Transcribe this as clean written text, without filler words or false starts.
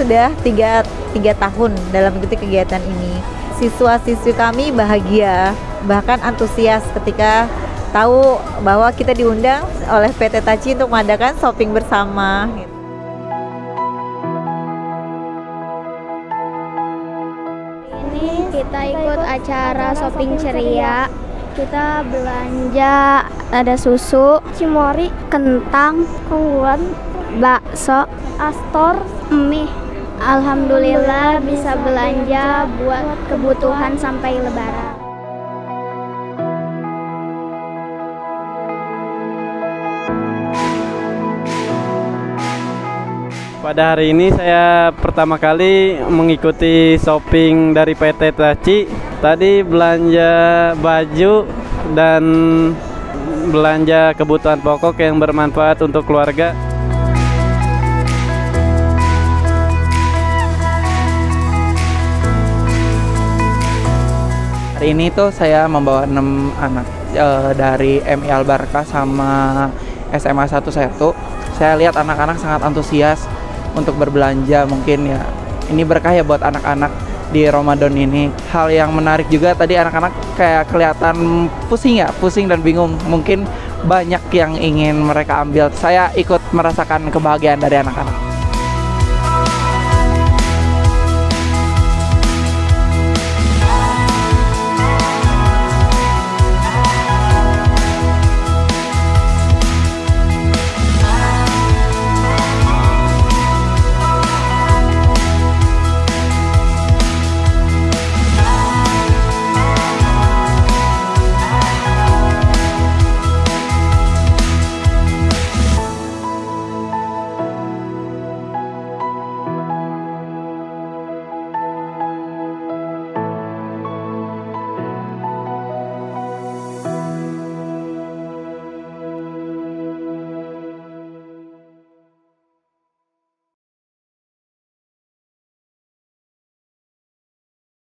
sudah tiga tahun dalam mengikuti kegiatan ini. Siswa-siswi kami bahagia, bahkan antusias ketika tahu bahwa kita diundang oleh PT Taci untuk mengadakan shopping bersama. Ini kita ikut acara shopping ceria. Kita belanja ada susu, cimori, kentang, kongguan, bakso, astor, mie. Alhamdulillah bisa belanja buat kebutuhan sampai Lebaran. Pada hari ini saya pertama kali mengikuti shopping dari PT Taci. Tadi belanja baju dan belanja kebutuhan pokok yang bermanfaat untuk keluarga. Hari ini tuh saya membawa 6 anak dari MI Al-Barkah sama SMA 1 Setu. Saya lihat anak-anak sangat antusias untuk berbelanja. Mungkin ya ini berkah ya buat anak-anak di Ramadan ini. Hal yang menarik juga tadi anak-anak kayak kelihatan pusing dan bingung. Mungkin banyak yang ingin mereka ambil. Saya ikut merasakan kebahagiaan dari anak-anak.